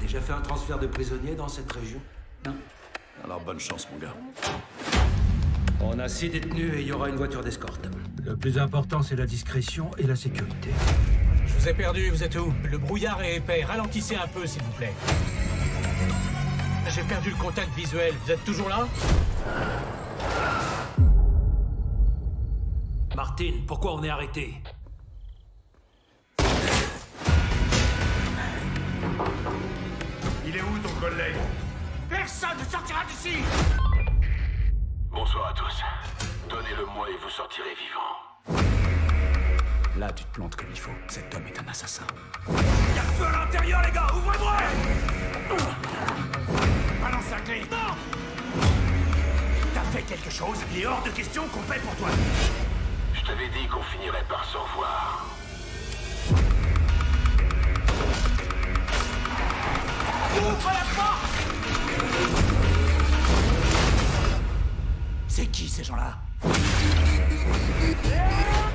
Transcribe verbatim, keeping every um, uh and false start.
Déjà fait un transfert de prisonniers dans cette région? Non. Alors bonne chance, mon gars. On a six détenus et il y aura une voiture d'escorte. Le plus important, c'est la discrétion et la sécurité. Je vous ai perdu, vous êtes où? Le brouillard est épais, ralentissez un peu, s'il vous plaît. J'ai perdu le contact visuel, vous êtes toujours là? Martine, pourquoi on est arrêté? Il est où ton collègue? Personne ne sortira d'ici! Bonsoir à tous. Donnez-le-moi et vous sortirez vivant. Là, tu te plantes comme il faut. Cet homme est un assassin. Y'a le feu à l'intérieur, les gars! Ouvrez-moi! Balance la clé! Non! T'as fait quelque chose? Il est hors de question qu'on paie pour toi. Je t'avais dit qu'on finirait par se revoir. Ouvre la porte! C'est qui ces gens-là?